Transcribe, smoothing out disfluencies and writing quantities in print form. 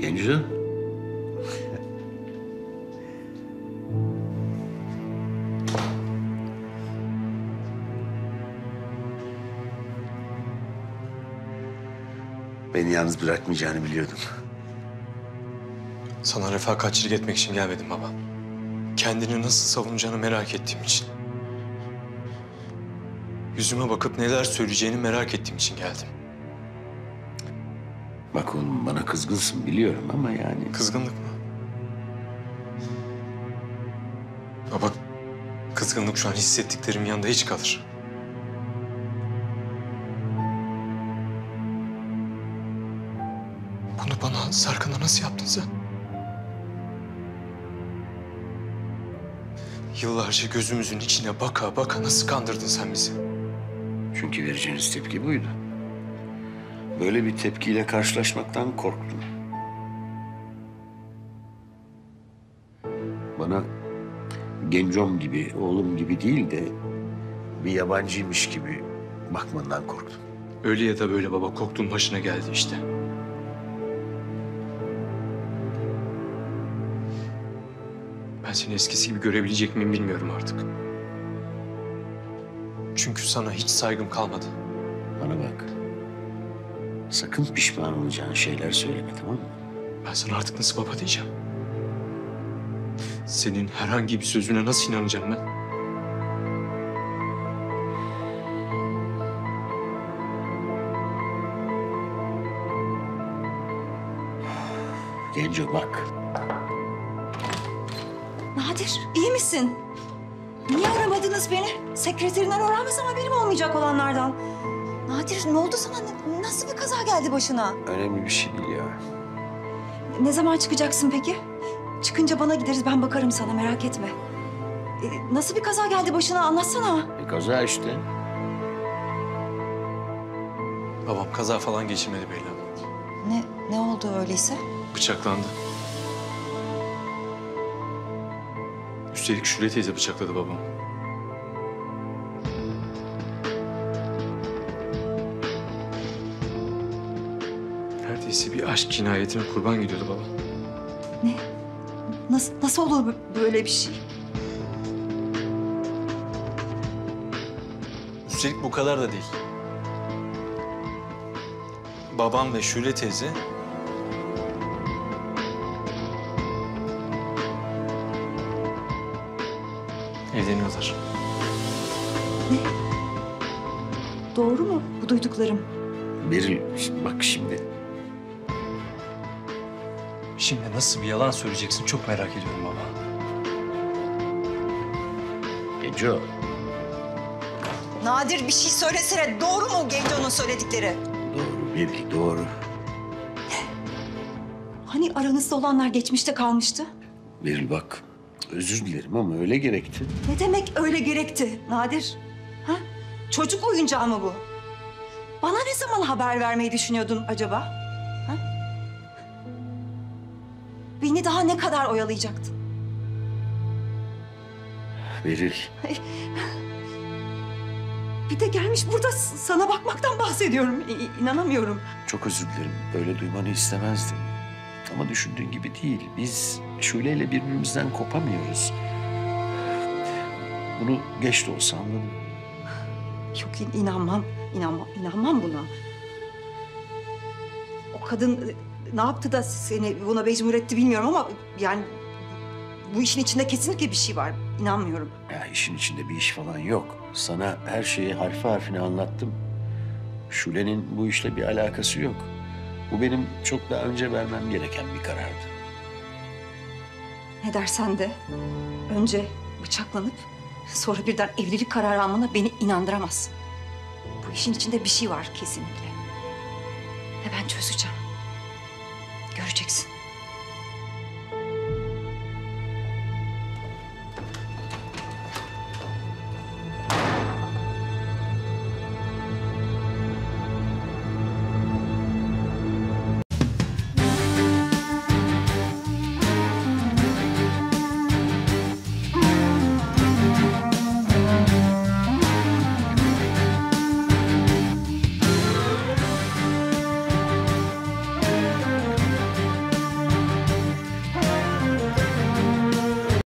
Genco. Beni yalnız bırakmayacağını biliyordum. Sana refakatçilik etmek için gelmedim baba. Kendini nasıl savunacağını merak ettiğim için. Yüzüme bakıp neler söyleyeceğini merak ettiğim için geldim. Bak oğlum, bana kızgınsın biliyorum ama yani... Kızgınlık mı? Baba, kızgınlık şu an hissettiklerimin yanında hiç kalır. Bunu bana, Serkan'a nasıl yaptın sen? Yıllarca gözümüzün içine baka baka nasıl kandırdın sen bizi? Çünkü vereceğiniz tepki buydu. Böyle bir tepkiyle karşılaşmaktan korktum. Bana gencom gibi, oğlum gibi değil de bir yabancıymış gibi bakmandan korktum. Öyle ya da böyle baba, korktuğun başına geldi işte. Ben seni eskisi gibi görebilecek miyim bilmiyorum artık. Çünkü sana hiç saygım kalmadı. Bana bak. Sakın pişman olacağın şeyler söyleme, tamam mı? Ben sana artık nasıl baba diyeceğim? Senin herhangi bir sözüne nasıl inanacağım ben? Genco bak. Nadir, iyi misin? Niye aramadınız beni? Sekreterinden öğrenmez ama benim olmayacak olanlardan. Nadir, ne oldu sana? Nasıl bir kaza geldi başına? Önemli bir şey değil ya. Ne zaman çıkacaksın peki? Çıkınca bana gideriz, ben bakarım sana, merak etme. Nasıl bir kaza geldi başına? Anlatsana. Bir kaza işte. Babam kaza falan geçirmedi Belli Hanım. Ne oldu öyleyse? Bıçaklandı. Üstelik Şule teyze bıçakladı babamı. Neredeyse bir aşk cinayetine kurban gidiyordu baba. Ne? Nasıl olur böyle bir şey? Üstelik bu kadar da değil. Babam ve Şule teyze evleniyorlar. Ne? Doğru mu bu duyduklarım? Beril, bak şimdi. Şimdi nasıl bir yalan söyleyeceksin çok merak ediyorum baba. Genco. Nadir, bir şey söylesene. Doğru mu Genco'nun söyledikleri? Doğru Beril, doğru. Hani aranızda olanlar geçmişte kalmıştı? Beril bak, özür dilerim ama öyle gerekti. Ne demek öyle gerekti Nadir? Ha? Çocuk oyuncağı mı bu? Bana ne zaman haber vermeyi düşünüyordun acaba? Ha? Beni daha ne kadar oyalayacaktın? Beril, Bir de gelmiş burada sana bakmaktan bahsediyorum. İnanamıyorum. çok özür dilerim. Böyle duymanı istemezdim. Ama düşündüğün gibi değil. Biz Şule'yle birbirimizden kopamıyoruz. Bunu geç de olsa anladım. Yok, inanmam buna. O kadın ne yaptı da seni buna mecbur etti bilmiyorum ama yani bu işin içinde kesinlikle bir şey var. İnanmıyorum. Ya işin içinde bir iş falan yok. Sana her şeyi harfi harfine anlattım. Şule'nin bu işle bir alakası yok. Bu benim çok daha önce vermem gereken bir karardı. Ne dersen de önce bıçaklanıp sonra birden evlilik kararı almana beni inandıramazsın. Bu işin içinde bir şey var kesinlikle. Ve ben çözeceğim. Göreceksin.